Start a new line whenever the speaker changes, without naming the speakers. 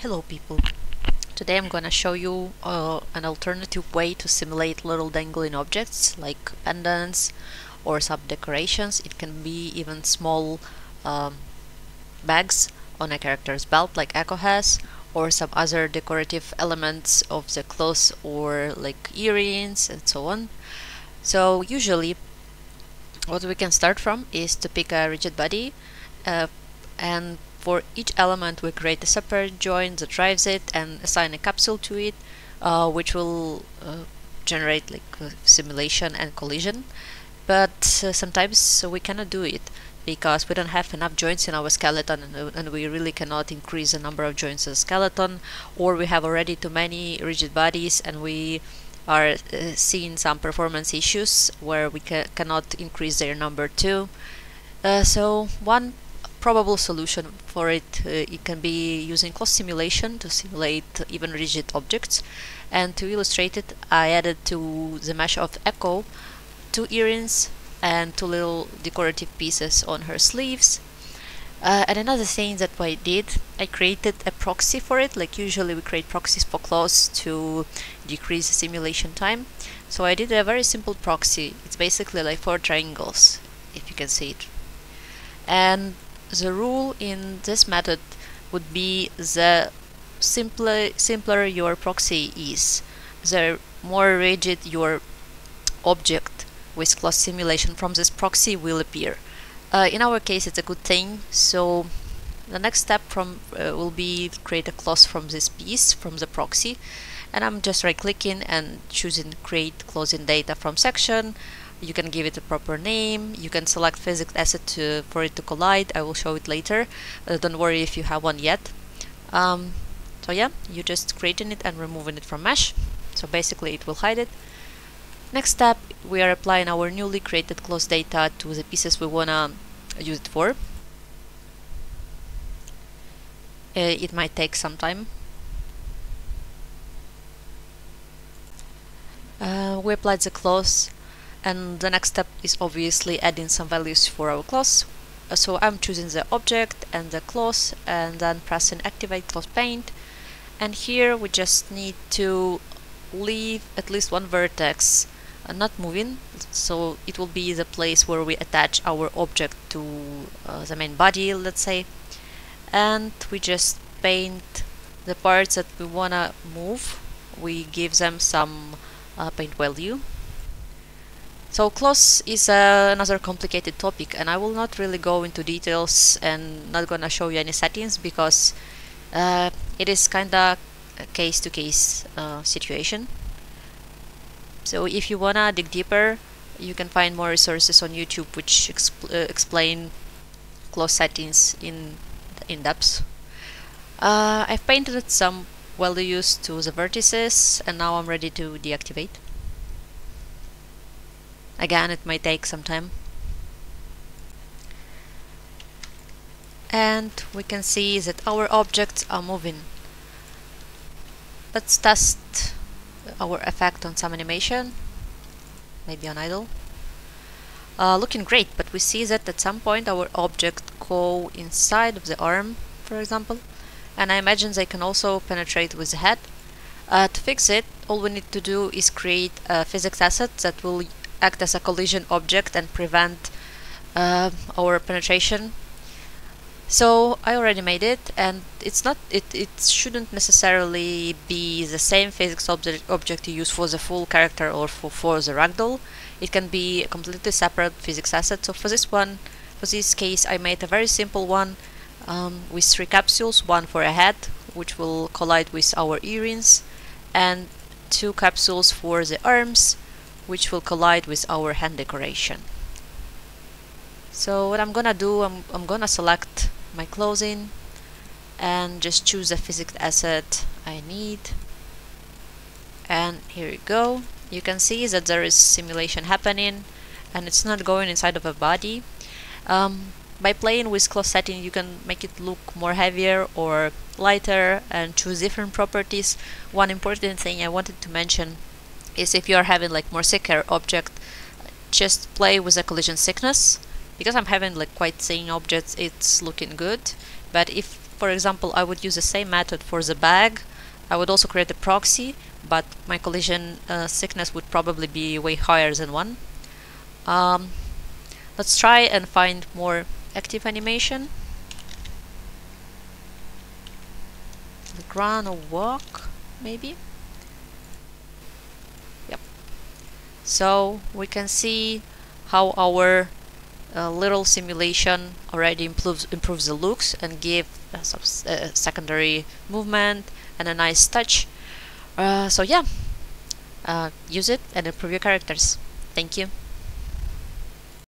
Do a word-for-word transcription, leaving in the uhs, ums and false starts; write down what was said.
Hello people, today I'm gonna show you uh, an alternative way to simulate little dangling objects like pendants or some decorations. It can be even small um, bags on a character's belt like Echo has, or some other decorative elements of the clothes or like earrings and so on. So usually what we can start from is to pick a rigid body uh, and for each element we create a separate joint that drives it and assign a capsule to it, uh, which will uh, generate like uh, simulation and collision. But uh, sometimes we cannot do it because we don't have enough joints in our skeleton, and, and we really cannot increase the number of joints in the skeleton, or we have already too many rigid bodies and we are uh, seeing some performance issues where we ca cannot increase their number too. Uh, so one probable solution for it uh, it can be using cloth simulation to simulate even rigid objects, and to illustrate it I added to the mesh of Echo two earrings and two little decorative pieces on her sleeves. Uh, and another thing that I did, I created a proxy for it. Like usually we create proxies for clothes to decrease the simulation time. So I did a very simple proxy. It's basically like four triangles, if you can see it. And the rule in this method would be the simpler, simpler your proxy is, the more rigid your object with cloth simulation from this proxy will appear. Uh, in our case it's a good thing, so the next step from uh, will be to create a cloth from this piece, from the proxy, and I'm just right clicking and choosing create closing data from section. You can give it a proper name, you can select physics asset to, for it to collide. I will show it later, uh, don't worry if you have one yet. Um, so yeah, you just creating it and removing it from mesh, so basically it will hide it. Next step, we are applying our newly created closed data to the pieces we wanna use it for. Uh, it might take some time. Uh, we applied the cloth, and the next step is obviously adding some values for our cloth. Uh, so I'm choosing the object and the cloth and then pressing activate cloth paint, and here we just need to leave at least one vertex uh, not moving, so it will be the place where we attach our object to uh, the main body, let's say, and we just paint the parts that we wanna move. We give them some uh, paint value. So cloth is uh, another complicated topic, and I will not really go into details and not gonna show you any settings because uh, it is kinda a case-to-case uh, situation. So if you wanna dig deeper, you can find more resources on YouTube which expl uh, explain cloth settings in in depth. Uh, I've painted some values to the vertices, and now I'm ready to deactivate. Again, it might take some time. And we can see that our objects are moving. Let's test our effect on some animation, maybe on idle. Uh, looking great, but we see that at some point our object go inside of the arm, for example, and I imagine they can also penetrate with the head. Uh, to fix it, all we need to do is create a physics asset that will act as a collision object and prevent uh, our penetration. So I already made it, and it's not it, it shouldn't necessarily be the same physics object, object you use for the full character or for, for the ragdoll. It can be a completely separate physics asset. So for this one, for this case, I made a very simple one um, with three capsules, one for a head, which will collide with our earrings, and two capsules for the arms, which will collide with our hand decoration. So what I'm gonna do, I'm, I'm gonna select my clothing and just choose the physics asset I need, and here you go. You can see that there is simulation happening and it's not going inside of a body. Um, by playing with cloth setting you can make it look more heavier or lighter and choose different properties. One important thing I wanted to mention is if you are having like more thicker object, just play with the collision thickness. Because I'm having like quite thin objects, it's looking good, but if for example, I would use the same method for the bag. I would also create a proxy, but my collision uh, thickness would probably be way higher than one. Um, let's try and find more active animation. Like run or walk, maybe. Yep. So we can see how our uh, little simulation already improves improves the looks and give uh, some uh, secondary movement and a nice touch. Uh, so yeah, uh, use it and improve your characters. Thank you.